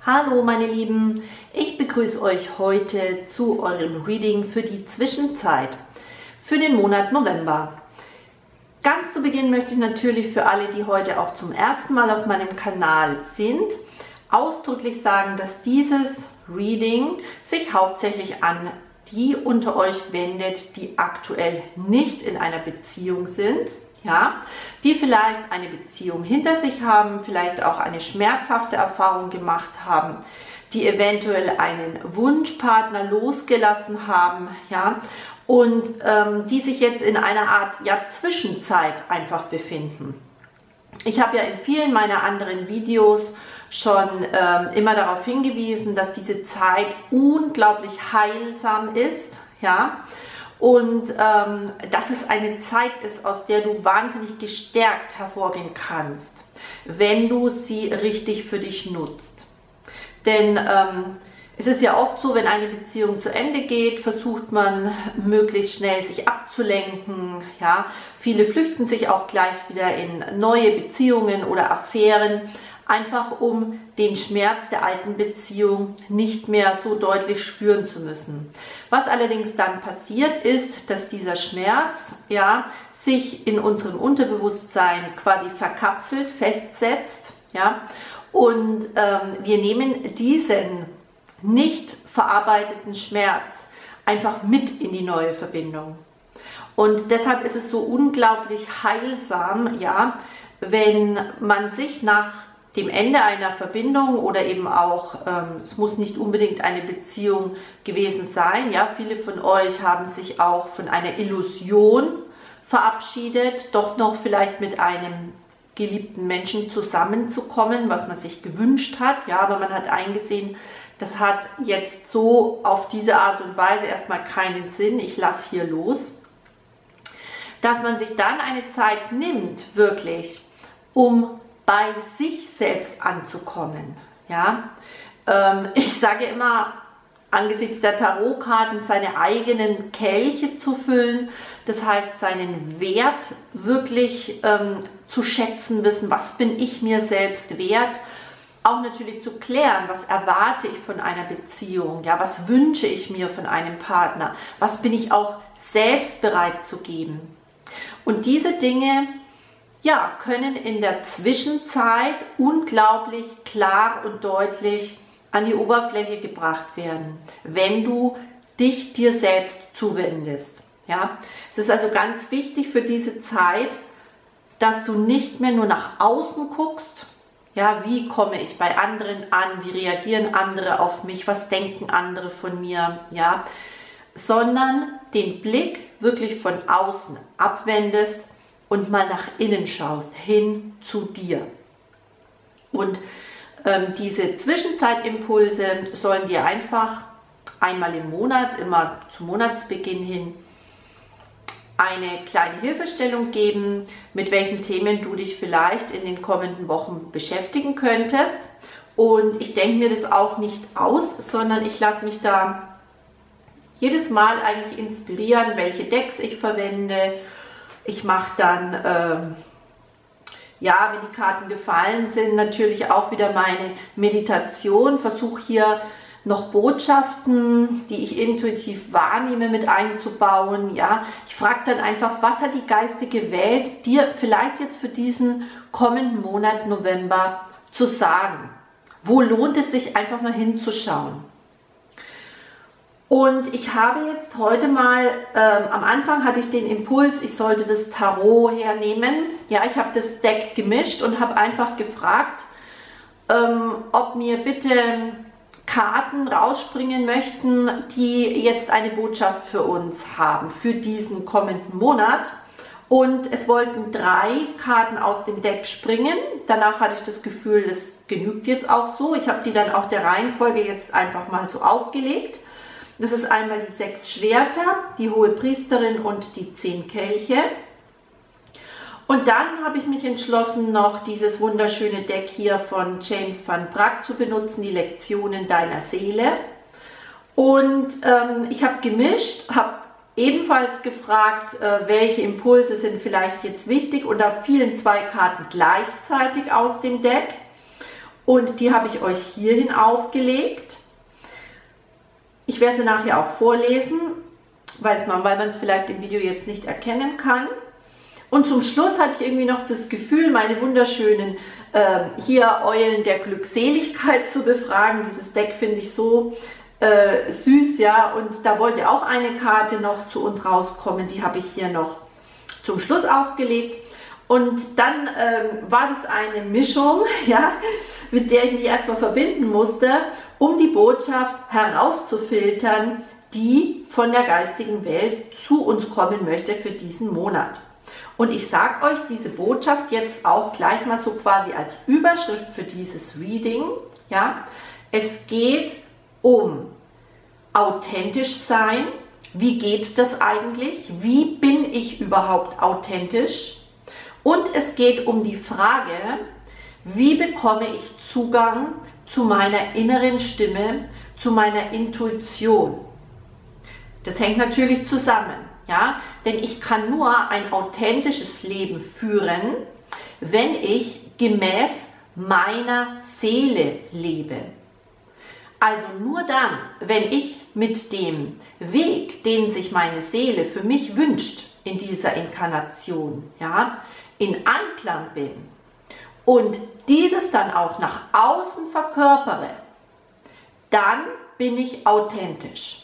Hallo meine Lieben, ich begrüße euch heute zu eurem Reading für die Zwischenzeit, für den Monat November. Ganz zu Beginn möchte ich natürlich für alle, die heute auch zum ersten Mal auf meinem Kanal sind, ausdrücklich sagen, dass dieses Reading sich hauptsächlich an die unter euch wendet, die aktuell nicht in einer Beziehung sind. Ja, die vielleicht eine Beziehung hinter sich haben, vielleicht auch eine schmerzhafte Erfahrung gemacht haben, die eventuell einen Wunschpartner losgelassen haben, ja, und die sich jetzt in einer Art Zwischenzeit einfach befinden. Ich habe ja in vielen meiner anderen Videos schon immer darauf hingewiesen, dass diese Zeit unglaublich heilsam ist, ja. Und dass es eine Zeit ist, aus der du wahnsinnig gestärkt hervorgehen kannst, wenn du sie richtig für dich nutzt. Denn es ist ja oft so, wenn eine Beziehung zu Ende geht, versucht man möglichst schnell sich abzulenken. Ja? Viele flüchten sich auch gleich wieder in neue Beziehungen oder Affären, einfach um den Schmerz der alten Beziehung nicht mehr so deutlich spüren zu müssen. Was allerdings dann passiert ist, dass dieser Schmerz sich in unserem Unterbewusstsein quasi verkapselt, festsetzt, ja, und wir nehmen diesen nicht verarbeiteten Schmerz einfach mit in die neue Verbindung. Und deshalb ist es so unglaublich heilsam, ja, wenn man sich nach dem Ende einer Verbindung oder eben auch, es muss nicht unbedingt eine Beziehung gewesen sein, ja, viele von euch haben sich auch von einer Illusion verabschiedet, doch noch vielleicht mit einem geliebten Menschen zusammenzukommen, was man sich gewünscht hat, ja, aber man hat eingesehen, das hat jetzt so auf diese Art und Weise erstmal keinen Sinn, ich lasse hier los. Dass man sich dann eine Zeit nimmt, wirklich, um bei sich selbst anzukommen. Ja? Ich sage immer, angesichts der Tarotkarten seine eigenen Kelche zu füllen, das heißt seinen Wert wirklich zu schätzen wissen, was bin ich mir selbst wert, auch natürlich zu klären, was erwarte ich von einer Beziehung, ja, was wünsche ich mir von einem Partner, was bin ich auch selbst bereit zu geben. Und diese Dinge können in der Zwischenzeit unglaublich klar und deutlich an die Oberfläche gebracht werden, wenn du dich dir selbst zuwendest. Ja? Es ist also ganz wichtig für diese Zeit, dass du nicht mehr nur nach außen guckst, ja, wie komme ich bei anderen an, wie reagieren andere auf mich, was denken andere von mir, ja, sondern den Blick wirklich von außen abwendest und mal nach innen schaust, hin zu dir. Und diese Zwischenzeitimpulse sollen dir einfach einmal im Monat, immer zum Monatsbeginn hin, eine kleine Hilfestellung geben, mit welchen Themen du dich vielleicht in den kommenden Wochen beschäftigen könntest. Und ich denke mir das auch nicht aus, sondern ich lasse mich da jedes Mal eigentlich inspirieren, welche Decks ich verwende. Ich mache dann, wenn die Karten gefallen sind, natürlich auch wieder meine Meditation, versuche hier noch Botschaften, die ich intuitiv wahrnehme, mit einzubauen. Ja. Ich frage dann einfach, was hat die geistige Welt dir vielleicht jetzt für diesen kommenden Monat November zu sagen? Wo lohnt es sich einfach mal hinzuschauen? Und ich habe jetzt heute mal, am Anfang hatte ich den Impuls, ich sollte das Tarot hernehmen. Ja, ich habe das Deck gemischt und habe einfach gefragt, ob mir bitte Karten rausspringen möchten, die jetzt eine Botschaft für uns haben, für diesen kommenden Monat. Und es wollten 3 Karten aus dem Deck springen. Danach hatte ich das Gefühl, das genügt jetzt auch so. Ich habe die dann auch der Reihenfolge jetzt einfach mal so aufgelegt. Das ist einmal die 6 Schwerter, die Hohe Priesterin und die 10 Kelche. Und dann habe ich mich entschlossen, noch dieses wunderschöne Deck hier von James Van Praagh zu benutzen, die Lektionen deiner Seele. Und ich habe gemischt, habe ebenfalls gefragt, welche Impulse sind vielleicht jetzt wichtig, und da fielen 2 Karten gleichzeitig aus dem Deck. und die habe ich euch hierhin aufgelegt. Ich werde sie nachher auch vorlesen, weil man es vielleicht im Video jetzt nicht erkennen kann. Und zum Schluss hatte ich irgendwie noch das Gefühl, meine wunderschönen hier Eulen der Glückseligkeit zu befragen. Dieses Deck finde ich so süß, ja, und da wollte auch eine Karte noch zu uns rauskommen, die habe ich hier noch zum Schluss aufgelegt. Und dann war das eine Mischung, ja, mit der ich mich erstmal verbinden musste, um die Botschaft herauszufiltern, die von der geistigen Welt zu uns kommen möchte für diesen Monat. Und ich sage euch diese Botschaft jetzt auch gleich mal so quasi als Überschrift für dieses Reading. Ja? Es geht um authentisch sein. Wie geht das eigentlich? Wie bin ich überhaupt authentisch? Und es geht um die Frage, wie bekomme ich Zugang zu meiner inneren Stimme, zu meiner Intuition? Das hängt natürlich zusammen. Ja, denn ich kann nur ein authentisches Leben führen, wenn ich gemäß meiner Seele lebe. Also nur dann, wenn ich mit dem Weg, den sich meine Seele für mich wünscht in dieser Inkarnation, ja, in Einklang bin und dieses dann auch nach außen verkörpere, dann bin ich authentisch.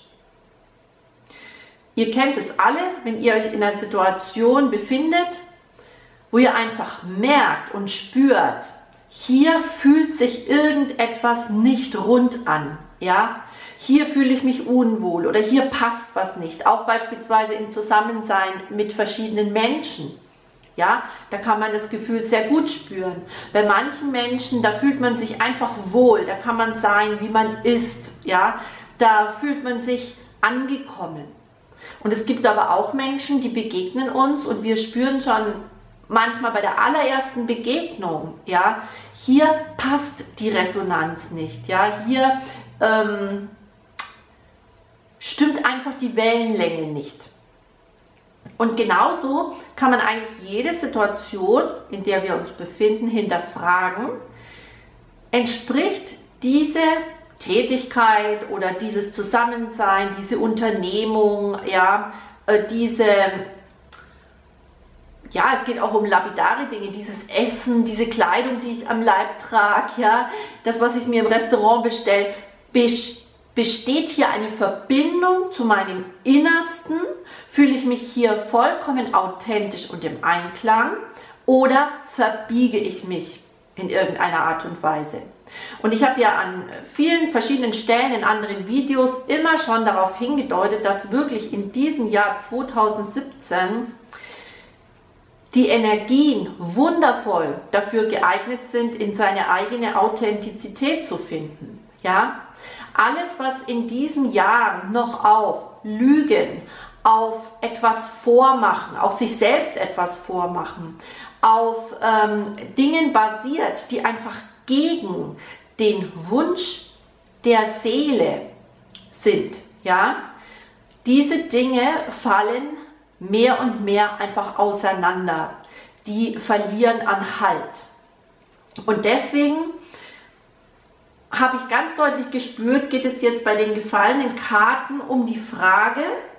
Ihr kennt es alle, wenn ihr euch in einer Situation befindet, wo ihr einfach merkt und spürt, hier fühlt sich irgendetwas nicht rund an. Ja? Hier fühle ich mich unwohl oder hier passt was nicht. Auch beispielsweise im Zusammensein mit verschiedenen Menschen. Ja? Da kann man das Gefühl sehr gut spüren. Bei manchen Menschen, da fühlt man sich einfach wohl, da kann man sein, wie man ist. Ja? Da fühlt man sich angekommen. Und es gibt aber auch Menschen, die begegnen uns und wir spüren schon manchmal bei der allerersten Begegnung, ja, hier passt die Resonanz nicht, ja, hier stimmt einfach die Wellenlänge nicht. Und genauso kann man eigentlich jede Situation, in der wir uns befinden, hinterfragen, entspricht diese Tätigkeit oder dieses Zusammensein, diese Unternehmung, ja, es geht auch um lapidare Dinge, dieses Essen, diese Kleidung, die ich am Leib trage, ja, das, was ich mir im Restaurant bestelle, besteht hier eine Verbindung zu meinem Innersten, fühle ich mich hier vollkommen authentisch und im Einklang oder verbiege ich mich in irgendeiner Art und Weise. Und ich habe ja an vielen verschiedenen Stellen in anderen Videos immer schon darauf hingedeutet, dass wirklich in diesem Jahr 2017 die Energien wundervoll dafür geeignet sind, in seine eigene Authentizität zu finden. Ja? Alles, was in diesem Jahr noch auf Lügen, auf etwas vormachen, auf sich selbst etwas vormachen, auf Dingen basiert, die einfach gegen den Wunsch der Seele sind, ja, diese Dinge fallen mehr und mehr einfach auseinander, die verlieren an Halt. Und deswegen habe ich ganz deutlich gespürt, geht es jetzt bei den gefallenen Karten um die Frage,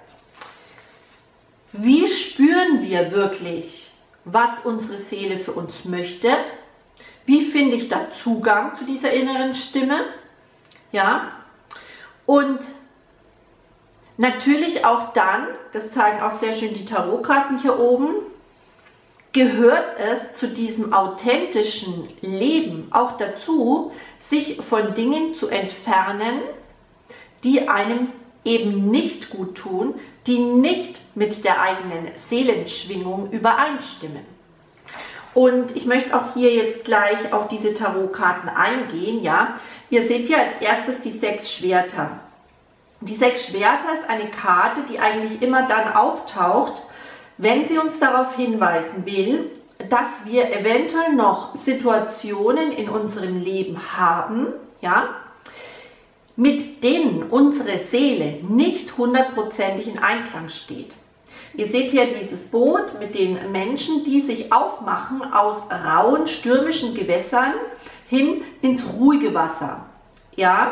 wie spüren wir wirklich, was unsere Seele für uns möchte? Wie finde ich da Zugang zu dieser inneren Stimme? Ja, und natürlich auch dann, das zeigen auch sehr schön die Tarotkarten hier oben, gehört es zu diesem authentischen Leben auch dazu, sich von Dingen zu entfernen, die einem eben nicht gut tun, die nicht mit der eigenen Seelenschwingung übereinstimmen. Und ich möchte auch hier jetzt gleich auf diese Tarotkarten eingehen. Ja? Ihr seht hier als erstes die 6 Schwerter. Die 6 Schwerter ist eine Karte, die eigentlich immer dann auftaucht, wenn sie uns darauf hinweisen will, dass wir eventuell noch Situationen in unserem Leben haben, ja, mit denen unsere Seele nicht hundertprozentig in Einklang steht. Ihr seht hier dieses Boot mit den Menschen, die sich aufmachen aus rauen, stürmischen Gewässern, hin ins ruhige Wasser. Ja,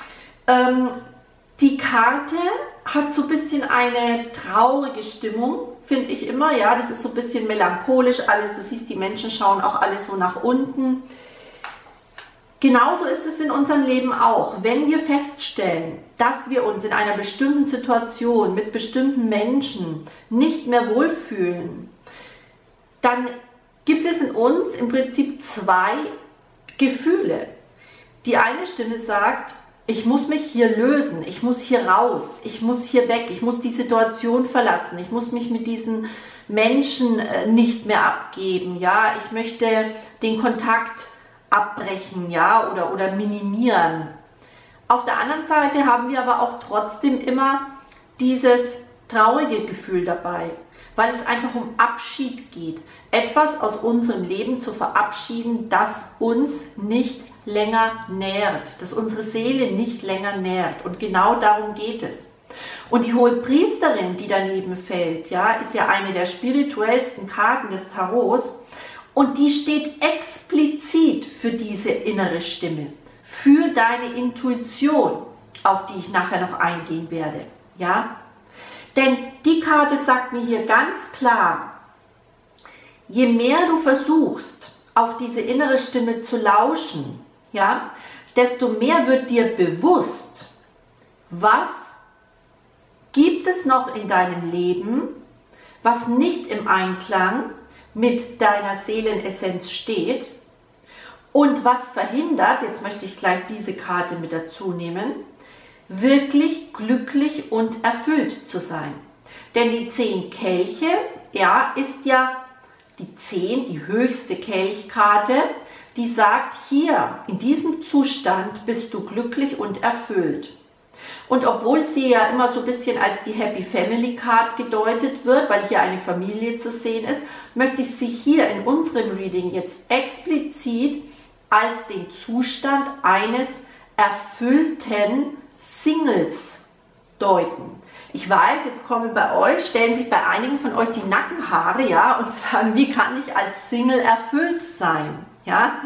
die Karte hat so ein bisschen eine traurige Stimmung, finde ich immer. Ja, das ist so ein bisschen melancholisch alles. Du siehst, die Menschen schauen auch alles so nach unten. Genauso ist es in unserem Leben auch. Wenn wir feststellen, dass wir uns in einer bestimmten Situation mit bestimmten Menschen nicht mehr wohlfühlen, dann gibt es in uns im Prinzip zwei Gefühle. Die eine Stimme sagt, ich muss mich hier lösen, ich muss hier raus, ich muss hier weg, ich muss die Situation verlassen, ich muss mich mit diesen Menschen nicht mehr abgeben, ja, ich möchte den Kontakt abbrechen, ja, oder minimieren. Auf der anderen Seite haben wir aber auch trotzdem immer dieses traurige Gefühl dabei, weil es einfach um Abschied geht, etwas aus unserem Leben zu verabschieden, das uns nicht länger nährt, das unsere Seele nicht länger nährt. Und genau darum geht es. Und die Hohepriesterin, die daneben fällt, ja, ist ja eine der spirituellsten Karten des Tarots. Und die steht explizit für diese innere Stimme, für deine Intuition, auf die ich nachher noch eingehen werde. Ja? Denn die Karte sagt mir hier ganz klar, je mehr du versuchst, auf diese innere Stimme zu lauschen, ja, desto mehr wird dir bewusst, was gibt es noch in deinem Leben, was nicht im Einklang mit deiner Seelenessenz steht und was verhindert, jetzt möchte ich gleich diese Karte mit dazu nehmen, wirklich glücklich und erfüllt zu sein. Denn die 10 Kelche, ja, ist ja die 10, die höchste Kelchkarte, die sagt, hier, in diesem Zustand bist du glücklich und erfüllt. Und obwohl sie ja immer so ein bisschen als die Happy Family Card gedeutet wird, weil hier eine Familie zu sehen ist, möchte ich sie hier in unserem Reading jetzt explizit als den Zustand eines erfüllten Singles deuten. Ich weiß, jetzt kommen bei euch, stellen sich bei einigen von euch die Nackenhaare, ja, und sagen, wie kann ich als Single erfüllt sein? Ja?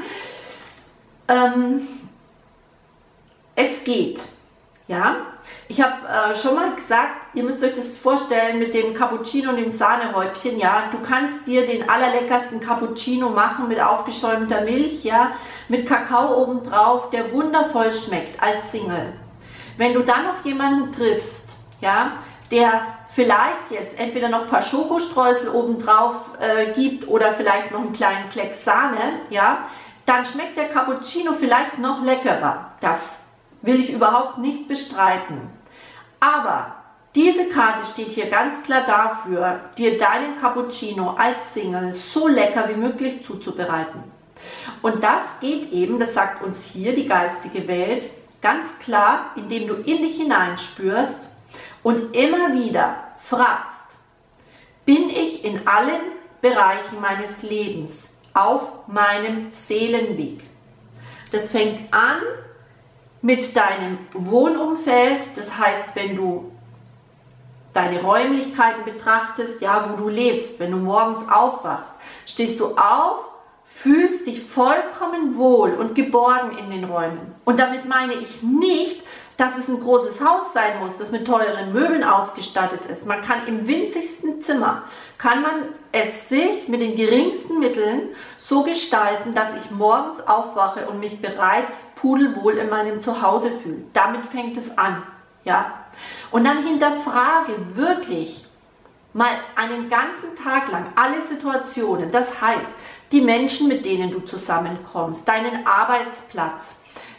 Es geht. Ja? Ich habe schon mal gesagt, ihr müsst euch das vorstellen mit dem Cappuccino und dem Sahnehäubchen. Ja? Du kannst dir den allerleckersten Cappuccino machen mit aufgeschäumter Milch, ja? Mit Kakao obendrauf, der wundervoll schmeckt als Single. Wenn du dann noch jemanden triffst, ja, der vielleicht jetzt entweder noch ein paar Schokostreusel obendrauf gibt oder vielleicht noch einen kleinen Klecks Sahne, ja, dann schmeckt der Cappuccino vielleicht noch leckerer. Das will ich überhaupt nicht bestreiten. Aber diese Karte steht hier ganz klar dafür, dir deinen Cappuccino als Single so lecker wie möglich zuzubereiten. Und das geht eben, das sagt uns hier die geistige Welt, ganz klar, indem du in dich hineinspürst und immer wieder fragst, bin ich in allen Bereichen meines Lebens auf meinem Seelenweg? Das fängt an mit deinem Wohnumfeld, das heißt, wenn du deine Räumlichkeiten betrachtest, ja, wo du lebst, wenn du morgens aufwachst, stehst du auf, fühlst dich vollkommen wohl und geborgen in den Räumen. Und damit meine ich nicht, dass es ein großes Haus sein muss, das mit teuren Möbeln ausgestattet ist. Man kann im winzigsten Zimmer, kann man es sich mit den geringsten Mitteln so gestalten, dass ich morgens aufwache und mich bereits pudelwohl in meinem Zuhause fühle. Damit fängt es an. Ja? Und dann hinterfrage wirklich mal einen ganzen Tag lang alle Situationen. Das heißt, die Menschen, mit denen du zusammenkommst, deinen Arbeitsplatz,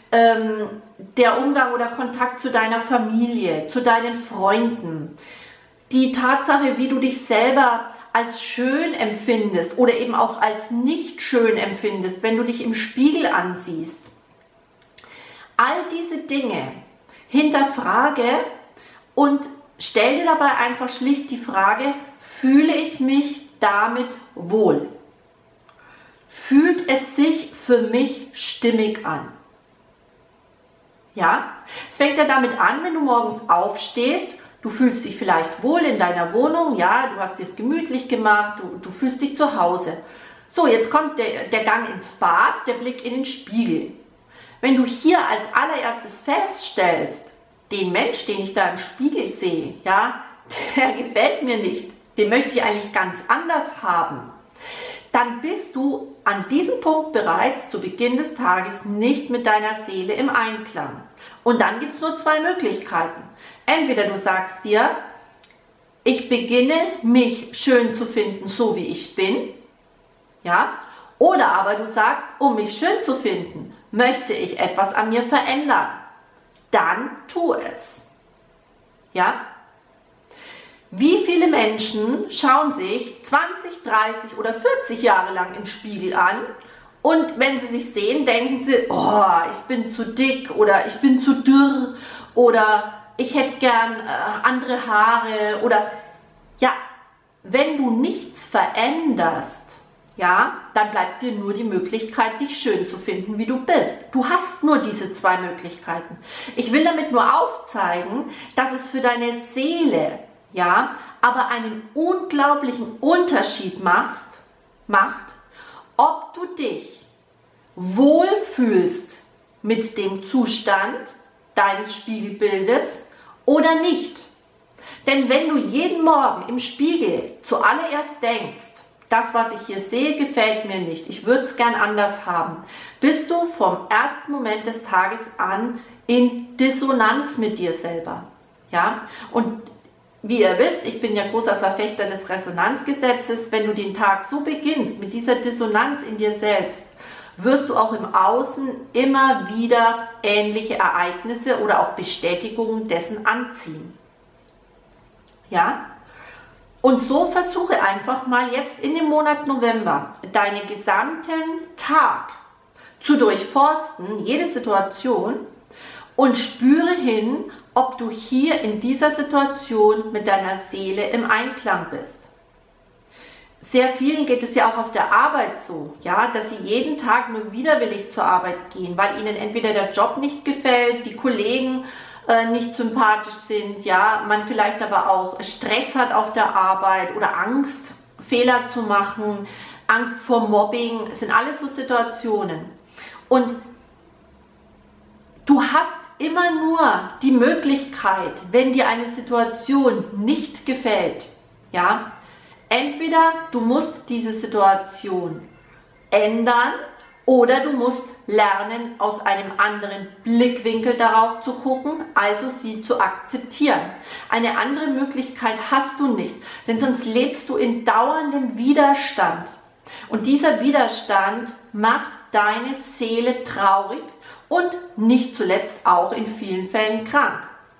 der Umgang oder Kontakt zu deiner Familie, zu deinen Freunden, die Tatsache, wie du dich selber als schön empfindest oder eben auch als nicht schön empfindest, wenn du dich im Spiegel ansiehst. All diese Dinge hinterfrage und stell dir dabei einfach schlicht die Frage, fühle ich mich damit wohl? Fühlt es sich für mich stimmig an? Ja, es fängt ja damit an, wenn du morgens aufstehst, du fühlst dich vielleicht wohl in deiner Wohnung, ja, du hast es gemütlich gemacht, du fühlst dich zu Hause. So, jetzt kommt der Gang ins Bad, der Blick in den Spiegel. Wenn du hier als allererstes feststellst, den Mensch, den ich da im Spiegel sehe, ja, der gefällt mir nicht, den möchte ich eigentlich ganz anders haben, dann bist du an diesem Punkt bereits zu Beginn des Tages nicht mit deiner Seele im Einklang. Und dann gibt es nur zwei Möglichkeiten. Entweder du sagst dir, ich beginne mich schön zu finden, so wie ich bin, ja, oder aber du sagst, um mich schön zu finden, möchte ich etwas an mir verändern. Dann tu es. Ja? Wie viele Menschen schauen sich 20, 30 oder 40 Jahre lang im Spiegel an und wenn sie sich sehen, denken sie, oh, ich bin zu dick oder ich bin zu dürr oder ich hätte gern andere Haare oder ja, wenn du nichts veränderst, ja, dann bleibt dir nur die Möglichkeit, dich schön zu finden, wie du bist. Du hast nur diese zwei Möglichkeiten. Ich will damit nur aufzeigen, dass es für deine Seele, ja, aber einen unglaublichen Unterschied macht, ob du dich wohlfühlst mit dem Zustand deines Spiegelbildes oder nicht. Denn wenn du jeden Morgen im Spiegel zuallererst denkst, das, was ich hier sehe, gefällt mir nicht, ich würde es gern anders haben, bist du vom ersten Moment des Tages an in Dissonanz mit dir selber. Ja? Und wie ihr wisst, ich bin ja großer Verfechter des Resonanzgesetzes, wenn du den Tag so beginnst, mit dieser Dissonanz in dir selbst, wirst du auch im Außen immer wieder ähnliche Ereignisse oder auch Bestätigungen dessen anziehen. Ja? Und so versuche einfach mal jetzt in dem Monat November deinen gesamten Tag zu durchforsten, jede Situation, und spüre hin, ob du hier in dieser Situation mit deiner Seele im Einklang bist. Sehr vielen geht es ja auch auf der Arbeit so, ja, dass sie jeden Tag nur widerwillig zur Arbeit gehen, weil ihnen entweder der Job nicht gefällt, die Kollegen nicht sympathisch sind, ja, man vielleicht aber auch Stress hat auf der Arbeit oder Angst, Fehler zu machen, Angst vor Mobbing, es sind alles so Situationen. Und du hast immer nur die Möglichkeit, wenn dir eine Situation nicht gefällt, ja, entweder du musst diese Situation ändern oder du musst lernen, aus einem anderen Blickwinkel darauf zu gucken, also sie zu akzeptieren. Eine andere Möglichkeit hast du nicht, denn sonst lebst du in dauerndem Widerstand. Und dieser Widerstand macht deine Seele traurig und nicht zuletzt auch in vielen Fällen krank.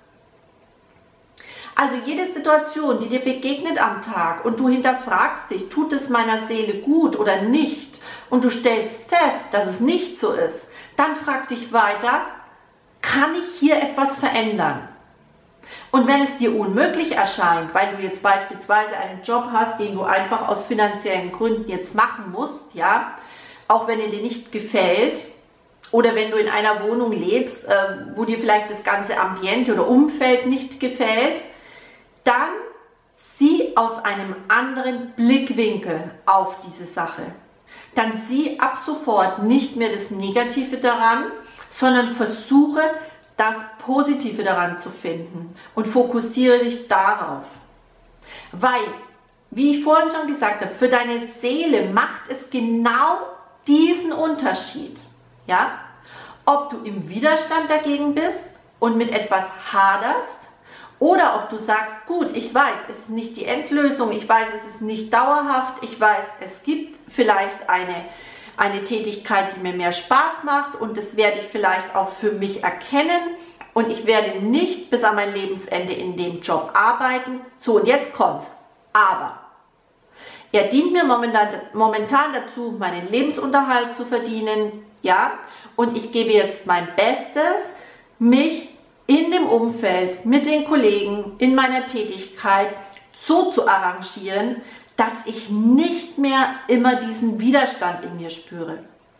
Also jede Situation, die dir begegnet am Tag und du hinterfragst dich, tut es meiner Seele gut oder nicht, und du stellst fest, dass es nicht so ist, dann frag dich weiter, kann ich hier etwas verändern? Und wenn es dir unmöglich erscheint, weil du jetzt beispielsweise einen Job hast, den du einfach aus finanziellen Gründen jetzt machen musst, ja, auch wenn er dir nicht gefällt, oder wenn du in einer Wohnung lebst, wo dir vielleicht das ganze Ambiente oder Umfeld nicht gefällt, dann sieh aus einem anderen Blickwinkel auf diese Sache. Dann sieh ab sofort nicht mehr das Negative daran, sondern versuche, das Positive daran zu finden und fokussiere dich darauf. Weil, wie ich vorhin schon gesagt habe, für deine Seele macht es genau diesen Unterschied. Ja? Ob du im Widerstand dagegen bist und mit etwas haderst, oder ob du sagst, gut, ich weiß, es ist nicht die Endlösung, ich weiß, es ist nicht dauerhaft, ich weiß, es gibt vielleicht eine Tätigkeit, die mir mehr Spaß macht und das werde ich vielleicht auch für mich erkennen und ich werde nicht bis an mein Lebensende in dem Job arbeiten. So, und jetzt kommt's. Aber er dient mir momentan dazu, meinen Lebensunterhalt zu verdienen, ja, und ich gebe jetzt mein Bestes, mich in dem Umfeld, mit den Kollegen, in meiner Tätigkeit so zu arrangieren, dass ich nicht mehr immer diesen Widerstand in mir spüre.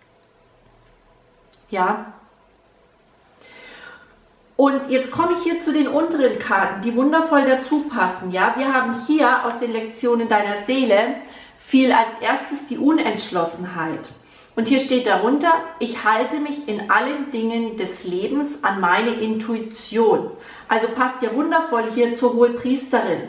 Ja. Und jetzt komme ich hier zu den unteren Karten, die wundervoll dazu passen. Ja, wir haben hier aus den Lektionen deiner Seele fiel als erstes die Unentschlossenheit. Und hier steht darunter, ich halte mich in allen Dingen des Lebens an meine Intuition. Also passt ja wundervoll hier zur Hohepriesterin.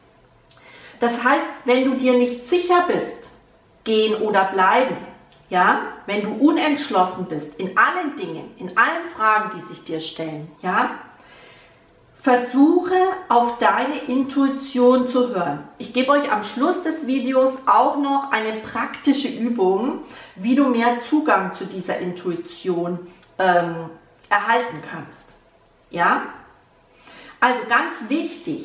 Das heißt, wenn du dir nicht sicher bist, gehen oder bleiben, ja, wenn du unentschlossen bist in allen Dingen, in allen Fragen, die sich dir stellen, ja, versuche auf deine Intuition zu hören. Ich gebe euch am Schluss des Videos auch noch eine praktische Übung, wie du mehr Zugang zu dieser Intuition erhalten kannst. Ja? Also ganz wichtig,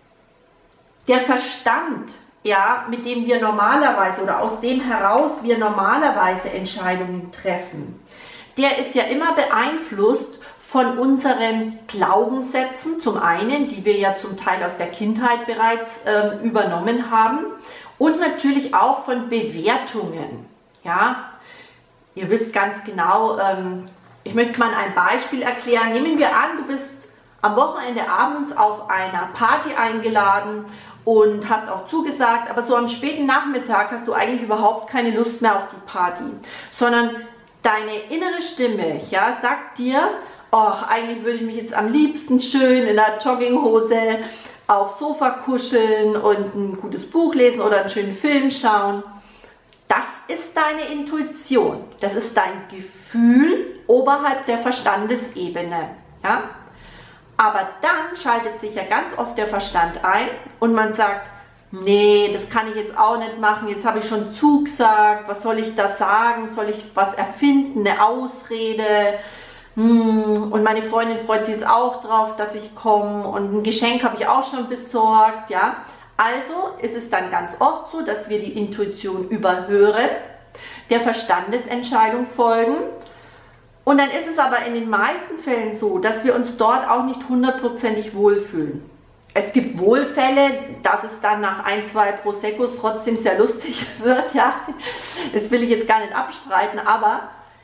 der Verstand, ja, mit dem wir normalerweise oder aus dem heraus wir normalerweise Entscheidungen treffen, der ist ja immer beeinflusst von unseren Glaubenssätzen, zum einen, die wir ja zum Teil aus der Kindheit bereits übernommen haben, und natürlich auch von Bewertungen. Ja, ihr wisst ganz genau, ich möchte mal ein Beispiel erklären. Nehmen wir an, du bist am Wochenende abends auf einer Party eingeladen und hast auch zugesagt, aber so am späten Nachmittag hast du eigentlich überhaupt keine Lust mehr auf die Party, sondern deine innere Stimme, ja, sagt dir, ach, eigentlich würde ich mich jetzt am liebsten schön in der Jogginghose aufs Sofa kuscheln und ein gutes Buch lesen oder einen schönen Film schauen. Das ist deine Intuition. Das ist dein Gefühl oberhalb der Verstandesebene. Ja? Aber dann schaltet sich ja ganz oft der Verstand ein und man sagt, nee, das kann ich jetzt auch nicht machen, jetzt habe ich schon zugesagt, was soll ich da sagen, soll ich was erfinden, eine Ausrede? Und meine Freundin freut sich jetzt auch drauf, dass ich komme und ein Geschenk habe ich auch schon besorgt, ja. Also ist es dann ganz oft so, dass wir die Intuition überhören, der Verstandesentscheidung folgen, und dann ist es aber in den meisten Fällen so, dass wir uns dort auch nicht hundertprozentig wohlfühlen. Es gibt wohl Fälle, dass es dann nach 1, 2 Proseccos trotzdem sehr lustig wird, ja. Das will ich jetzt gar nicht abstreiten, aber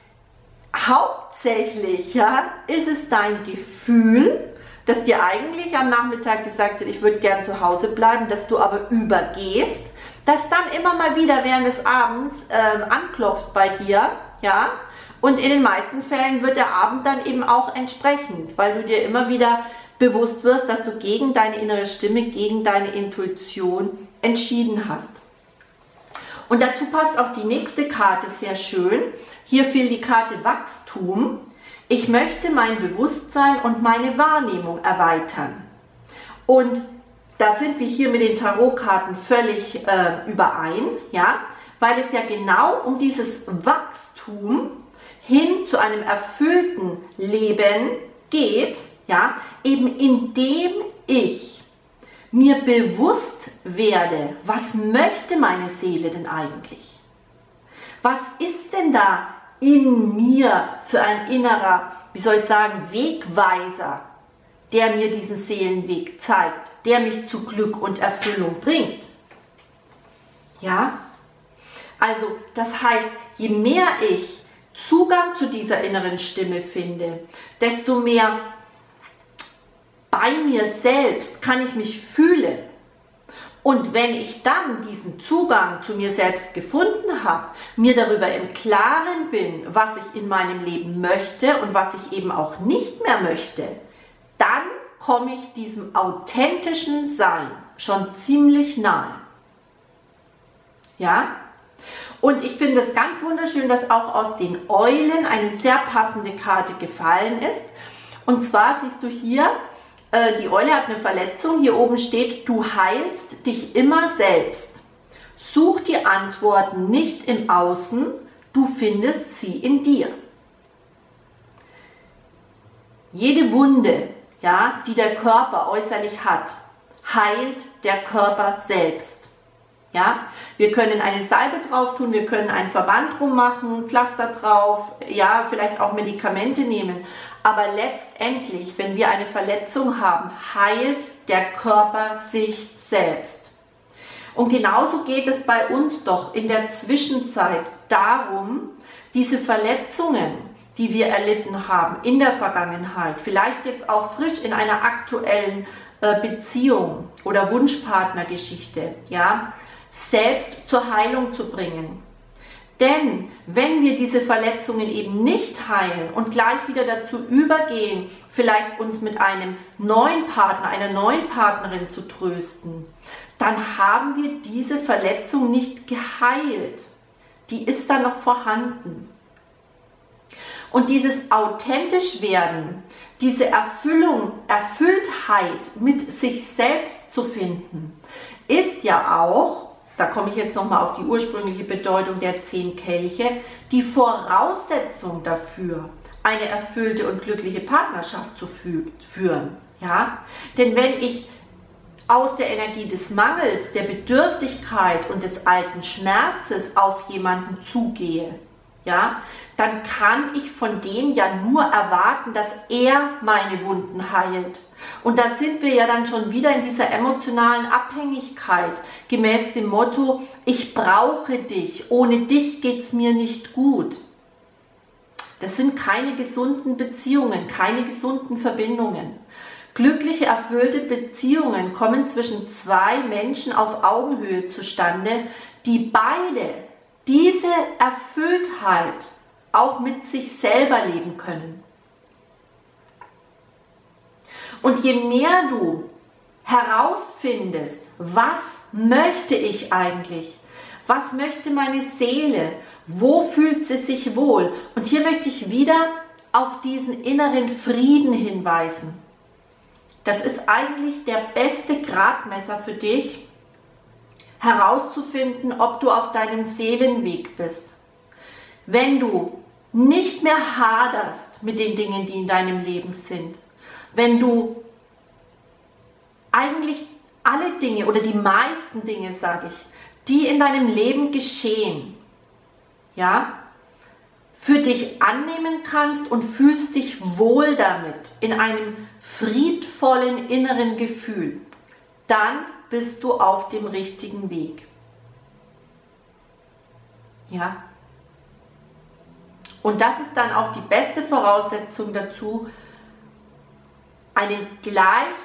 hauptsächlich, ja, ist es dein Gefühl, das dir eigentlich am Nachmittag gesagt hat, ich würde gern zu Hause bleiben, dass du aber übergehst, das dann immer mal wieder während des Abends anklopft bei dir, ja, und in den meisten Fällen wird der Abend dann eben auch entsprechend, weil du dir immer wieder bewusst wirst, dass du gegen deine innere Stimme, gegen deine Intuition entschieden hast. Und dazu passt auch die nächste Karte sehr schön. Hier fiel die Karte Wachstum. Ich möchte mein Bewusstsein und meine Wahrnehmung erweitern. Und da sind wir hier mit den Tarotkarten völlig überein, ja, weil es ja genau um dieses Wachstum hin zu einem erfüllten Leben geht, ja, eben indem ich mir bewusst werde, was möchte meine Seele denn eigentlich? Was ist denn da in mir für ein innerer, wie soll ich sagen, Wegweiser, der mir diesen Seelenweg zeigt, der mich zu Glück und Erfüllung bringt? Ja? Also, das heißt, je mehr ich Zugang zu dieser inneren Stimme finde, desto mehr bei mir selbst kann ich mich fühlen. Und wenn ich dann diesen Zugang zu mir selbst gefunden habe, mir darüber im Klaren bin, was ich in meinem Leben möchte und was ich eben auch nicht mehr möchte, dann komme ich diesem authentischen Sein schon ziemlich nahe. Ja? Und ich finde es ganz wunderschön, dass auch aus den Eulen eine sehr passende Karte gefallen ist. Und zwar siehst du hier, die Eule hat eine Verletzung. Hier oben steht, du heilst dich immer selbst. Such die Antworten nicht im Außen, du findest sie in dir. Jede Wunde, ja, die der Körper äußerlich hat, heilt der Körper selbst. Ja, wir können eine Salbe drauf tun, wir können einen Verband drum machen, Pflaster drauf, ja, vielleicht auch Medikamente nehmen. Aber letztendlich, wenn wir eine Verletzung haben, heilt der Körper sich selbst. Und genauso geht es bei uns doch in der Zwischenzeit darum, diese Verletzungen, die wir erlitten haben in der Vergangenheit, vielleicht jetzt auch frisch in einer aktuellen Beziehung oder Wunschpartnergeschichte, ja, selbst zur Heilung zu bringen. Denn wenn wir diese Verletzungen eben nicht heilen und gleich wieder dazu übergehen, vielleicht uns mit einem neuen Partner, einer neuen Partnerin zu trösten, dann haben wir diese Verletzung nicht geheilt. Die ist da noch vorhanden. Und dieses authentisch werden, diese Erfüllung, Erfülltheit mit sich selbst zu finden, ist ja auch, da komme ich jetzt nochmal auf die ursprüngliche Bedeutung der 10 Kelche, die Voraussetzung dafür, eine erfüllte und glückliche Partnerschaft zu führen. Ja? Denn wenn ich aus der Energie des Mangels, der Bedürftigkeit und des alten Schmerzes auf jemanden zugehe, ja, dann kann ich von dem ja nur erwarten, dass er meine Wunden heilt. Und da sind wir ja dann schon wieder in dieser emotionalen Abhängigkeit, gemäß dem Motto, ich brauche dich, ohne dich geht es mir nicht gut. Das sind keine gesunden Beziehungen, keine gesunden Verbindungen. Glückliche, erfüllte Beziehungen kommen zwischen 2 Menschen auf Augenhöhe zustande, die beide diese Erfülltheit auch mit sich selber leben können. Und je mehr du herausfindest, was möchte ich eigentlich, was möchte meine Seele, wo fühlt sie sich wohl, und hier möchte ich wieder auf diesen inneren Frieden hinweisen. Das ist eigentlich der beste Gradmesser für dich, herauszufinden, ob du auf deinem Seelenweg bist. Wenn du nicht mehr haderst mit den Dingen, die in deinem Leben sind, wenn du eigentlich alle Dinge oder die meisten Dinge, sage ich, die in deinem Leben geschehen, ja, für dich annehmen kannst und fühlst dich wohl damit, in einem friedvollen inneren Gefühl, dann bist du auf dem richtigen Weg. Ja? Und das ist dann auch die beste Voraussetzung dazu, einen gleich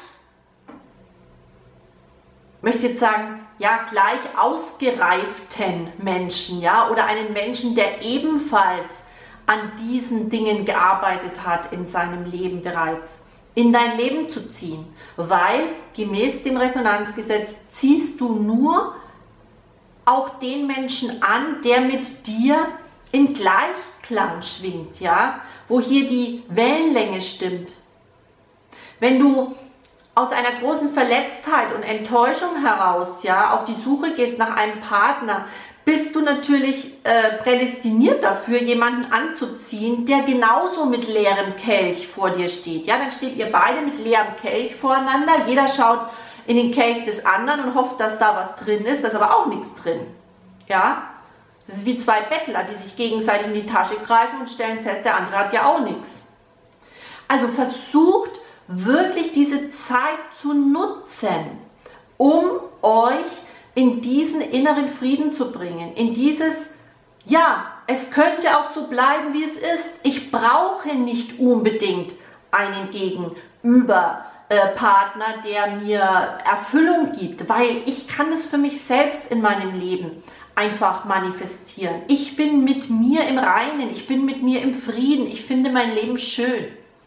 ausgereiften Menschen, ja, oder einen Menschen, der ebenfalls an diesen Dingen gearbeitet hat in seinem Leben bereits, in dein Leben zu ziehen, weil gemäß dem Resonanzgesetz ziehst du nur auch den Menschen an, der mit dir in Gleichklang schwingt, ja, wo hier die Wellenlänge stimmt. Wenn du aus einer großen Verletztheit und Enttäuschung heraus, ja, auf die Suche gehst nach einem Partner, bist du natürlich prädestiniert dafür, jemanden anzuziehen, der genauso mit leerem Kelch vor dir steht. Ja, dann steht ihr beide mit leerem Kelch voreinander, jeder schaut in den Kelch des anderen und hofft, dass da was drin ist, da ist aber auch nichts drin. Ja, das ist wie 2 Bettler, die sich gegenseitig in die Tasche greifen und stellen fest, der andere hat ja auch nichts. Also versucht wirklich diese Zeit zu nutzen, um euch in diesen inneren Frieden zu bringen, in dieses, ja, es könnte auch so bleiben, wie es ist. Ich brauche nicht unbedingt einen Gegenüberpartner, der mir Erfüllung gibt, weil ich kann es für mich selbst in meinem Leben einfach manifestieren. Ich bin mit mir im Reinen, ich bin mit mir im Frieden, ich finde mein Leben schön.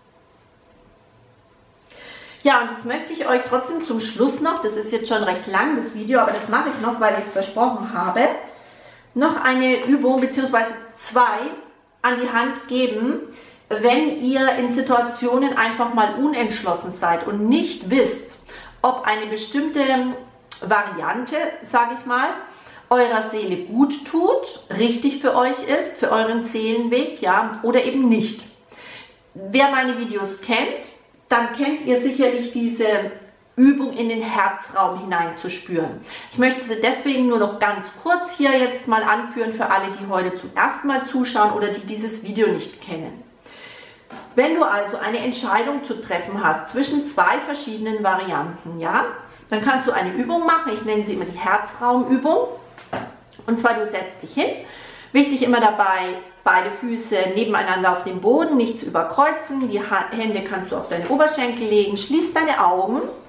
Ja, und jetzt möchte ich euch trotzdem zum Schluss noch, das ist jetzt schon recht lang, das Video, aber das mache ich noch, weil ich es versprochen habe, noch eine Übung bzw. 2 an die Hand geben, wenn ihr in Situationen einfach mal unentschlossen seid und nicht wisst, ob eine bestimmte Variante, sage ich mal, eurer Seele gut tut, richtig für euch ist, für euren Seelenweg, ja, oder eben nicht. Wer meine Videos kennt, dann kennt ihr sicherlich diese Übung in den Herzraum hineinzuspüren. Ich möchte sie deswegen nur noch ganz kurz hier jetzt mal anführen für alle, die heute zum ersten Mal zuschauen oder die dieses Video nicht kennen. Wenn du also eine Entscheidung zu treffen hast zwischen 2 verschiedenen Varianten, ja, dann kannst du eine Übung machen, ich nenne sie immer die Herzraumübung. Und zwar, du setzt dich hin, wichtig immer dabei, beide Füße nebeneinander auf dem Boden, nicht zu überkreuzen, die Hände kannst du auf deine Oberschenkel legen, schließ deine Augen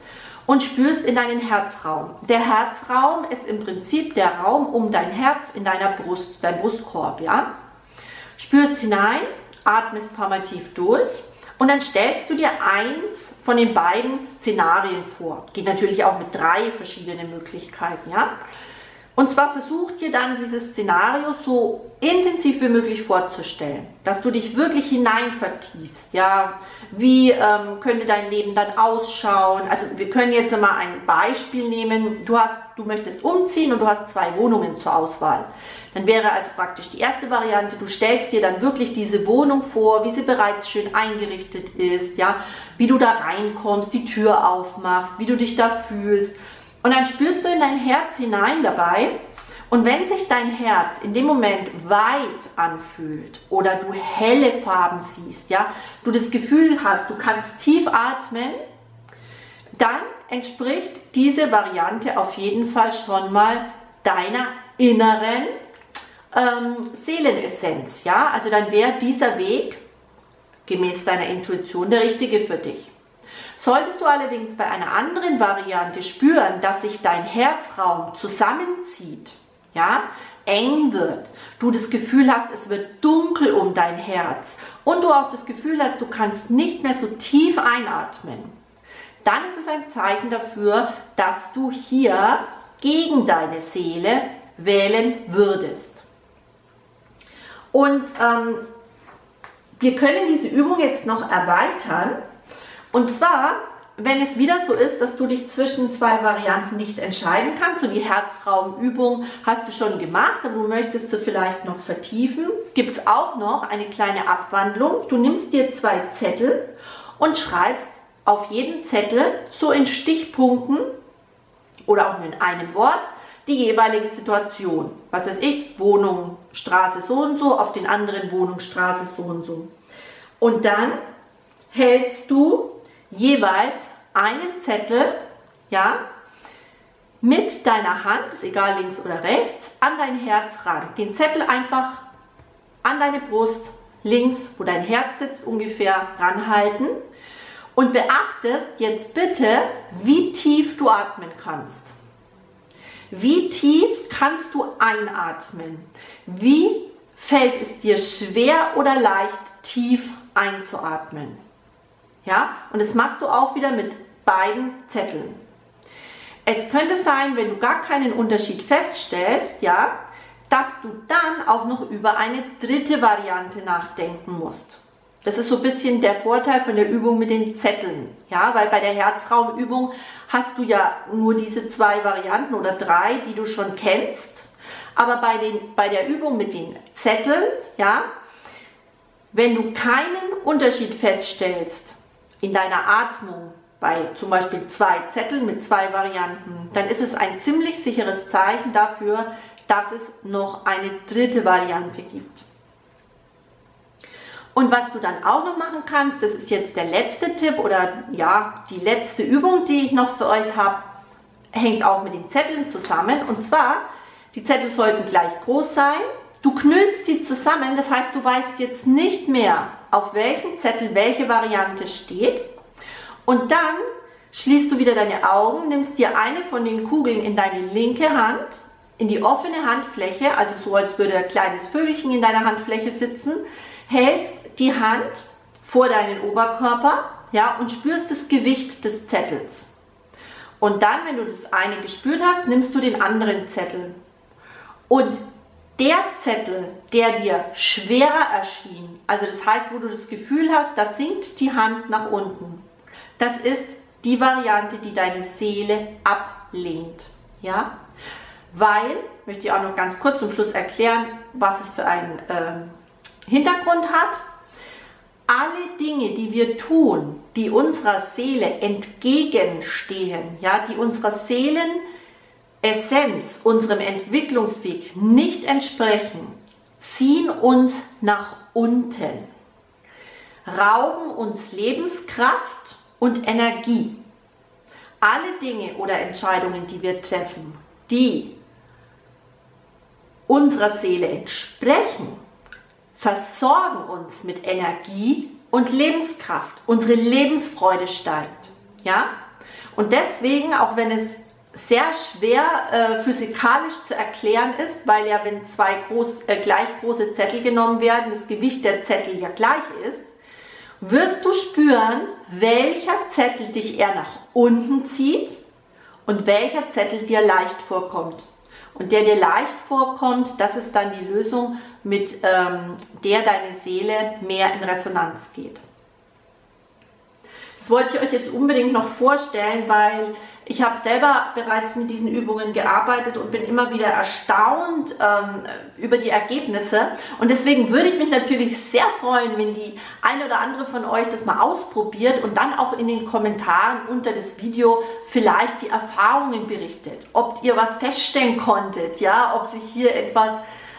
und spürst in deinen Herzraum. Der Herzraum ist im Prinzip der Raum um dein Herz in deiner Brust, dein Brustkorb, ja? Spürst hinein, atmest ein paar Mal tief durch und dann stellst du dir eins von den beiden Szenarien vor. Geht natürlich auch mit 3 verschiedenen Möglichkeiten, ja? Und zwar versuch dir dann dieses Szenario so intensiv wie möglich vorzustellen, dass du dich wirklich hinein vertiefst, ja, wie könnte dein Leben dann ausschauen. Also wir können jetzt mal ein Beispiel nehmen, du möchtest umziehen und du hast 2 Wohnungen zur Auswahl. Dann wäre also praktisch die erste Variante, du stellst dir dann wirklich diese Wohnung vor, wie sie bereits schön eingerichtet ist, ja, wie du da reinkommst, die Tür aufmachst, wie du dich da fühlst. Und dann spürst du in dein Herz hinein dabei und wenn sich dein Herz in dem Moment weit anfühlt oder du helle Farben siehst, ja, du das Gefühl hast, du kannst tief atmen, dann entspricht diese Variante auf jeden Fall schon mal deiner inneren Seelenessenz, ja, also dann wäre dieser Weg gemäß deiner Intuition der richtige für dich. Solltest du allerdings bei einer anderen Variante spüren, dass sich dein Herzraum zusammenzieht, ja, eng wird, du das Gefühl hast, es wird dunkel um dein Herz und du auch das Gefühl hast, du kannst nicht mehr so tief einatmen, dann ist es ein Zeichen dafür, dass du hier gegen deine Seele wählen würdest. Und wir können diese Übung jetzt noch erweitern. Und zwar, wenn es wieder so ist, dass du dich zwischen 2 Varianten nicht entscheiden kannst, so die Herzraumübung hast du schon gemacht, aber du möchtest sie vielleicht noch vertiefen, gibt es auch noch eine kleine Abwandlung. Du nimmst dir 2 Zettel und schreibst auf jeden Zettel so in Stichpunkten oder auch nur in einem Wort die jeweilige Situation. Was weiß ich, Wohnung, Straße so und so, auf den anderen Wohnung, Straße so und so. Und dann hältst du jeweils einen Zettel, ja, mit deiner Hand, ist egal links oder rechts, an dein Herz ran. Den Zettel einfach an deine Brust, links, wo dein Herz sitzt, ungefähr ranhalten. Und beachtest jetzt bitte, wie tief du atmen kannst. Wie tief kannst du einatmen? Wie fällt es dir schwer oder leicht, tief einzuatmen? Ja, und das machst du auch wieder mit beiden Zetteln. Es könnte sein, wenn du gar keinen Unterschied feststellst, ja, dass du dann auch noch über eine dritte Variante nachdenken musst. Das ist so ein bisschen der Vorteil von der Übung mit den Zetteln, ja, weil bei der Herzraumübung hast du ja nur diese 2 Varianten oder 3, die du schon kennst, aber bei der Übung mit den Zetteln, ja, wenn du keinen Unterschied feststellst in deiner Atmung, bei zum Beispiel 2 Zetteln mit 2 Varianten, dann ist es ein ziemlich sicheres Zeichen dafür, dass es noch eine dritte Variante gibt. Und was du dann auch noch machen kannst, das ist jetzt der letzte Tipp oder ja, die letzte Übung, die ich noch für euch habe, hängt auch mit den Zetteln zusammen. Und zwar, die Zettel sollten gleich groß sein. Du knüllst sie zusammen, das heißt, du weißt jetzt nicht mehr, auf welchem Zettel welche Variante steht. Und dann schließt du wieder deine Augen, nimmst dir eine von den Kugeln in deine linke Hand, in die offene Handfläche, also so, als würde ein kleines Vögelchen in deiner Handfläche sitzen, hältst die Hand vor deinen Oberkörper, ja, und spürst das Gewicht des Zettels. Und dann, wenn du das eine gespürt hast, nimmst du den anderen Zettel. Und der Zettel, der dir schwerer erschien, also das heißt, wo du das Gefühl hast, da sinkt die Hand nach unten, das ist die Variante, die deine Seele ablehnt. Ja? Weil, möchte ich auch noch ganz kurz zum Schluss erklären, was es für einen Hintergrund hat. Alle Dinge, die wir tun, die unserer Seele entgegenstehen, ja, die unserer Seelenessenz, unserem Entwicklungsweg nicht entsprechen, ziehen uns nach unten, rauben uns Lebenskraft und Energie. Alle Dinge oder Entscheidungen, die wir treffen, die unserer Seele entsprechen, versorgen uns mit Energie und Lebenskraft. Unsere Lebensfreude steigt. Ja? Und deswegen, auch wenn es sehr schwer physikalisch zu erklären ist, weil ja, wenn zwei gleich große Zettel genommen werden, das Gewicht der Zettel ja gleich ist, wirst du spüren, welcher Zettel dich eher nach unten zieht und welcher Zettel dir leicht vorkommt. Und der dir leicht vorkommt, das ist dann die Lösung, mit der deine Seele mehr in Resonanz geht. Das wollte ich euch jetzt unbedingt noch vorstellen, weil ich habe selber bereits mit diesen Übungen gearbeitet und bin immer wieder erstaunt über die Ergebnisse. Und deswegen würde ich mich natürlich sehr freuen, wenn die eine oder andere von euch das mal ausprobiert und dann auch in den Kommentaren unter das Video vielleicht die Erfahrungen berichtet. Ob ihr was feststellen konntet, ja, ob sich hier etwas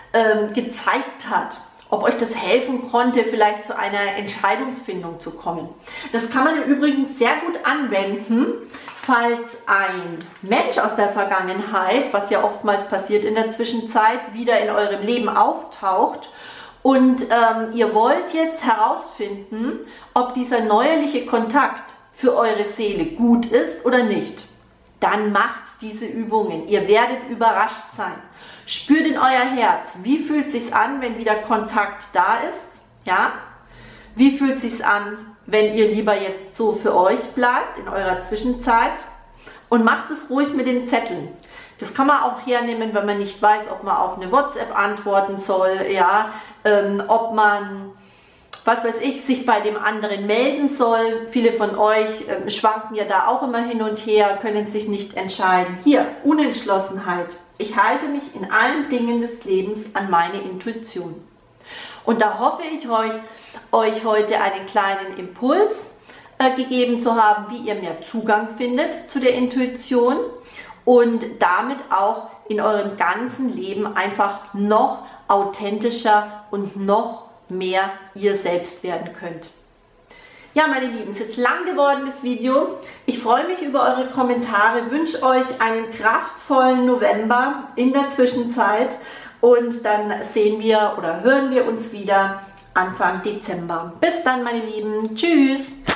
gezeigt hat. Ob euch das helfen konnte, vielleicht zu einer Entscheidungsfindung zu kommen. Das kann man im Übrigen sehr gut anwenden, falls ein Mensch aus der Vergangenheit, was ja oftmals passiert in der Zwischenzeit, wieder in eurem Leben auftaucht und ihr wollt jetzt herausfinden, ob dieser neuerliche Kontakt für eure Seele gut ist oder nicht. Dann macht diese Übungen. Ihr werdet überrascht sein. Spürt in euer Herz, wie fühlt es sich an, wenn wieder Kontakt da ist? Ja? Wie fühlt es sich an, wenn ihr lieber jetzt so für euch bleibt in eurer Zwischenzeit? Und macht es ruhig mit den Zetteln. Das kann man auch hernehmen, wenn man nicht weiß, ob man auf eine WhatsApp antworten soll, ja? Ob man, was weiß ich, sich bei dem anderen melden soll. Viele von euch schwanken ja da auch immer hin und her, können sich nicht entscheiden. Hier, Unentschlossenheit. Ich halte mich in allen Dingen des Lebens an meine Intuition. Und da hoffe ich euch heute einen kleinen Impuls gegeben zu haben, wie ihr mehr Zugang findet zu der Intuition und damit auch in eurem ganzen Leben einfach noch authentischer und noch mehr ihr selbst werden könnt. Ja, meine Lieben, es ist jetzt lang geworden, das Video. Ich freue mich über eure Kommentare, wünsche euch einen kraftvollen November in der Zwischenzeit und dann sehen wir oder hören wir uns wieder Anfang Dezember. Bis dann, meine Lieben. Tschüss!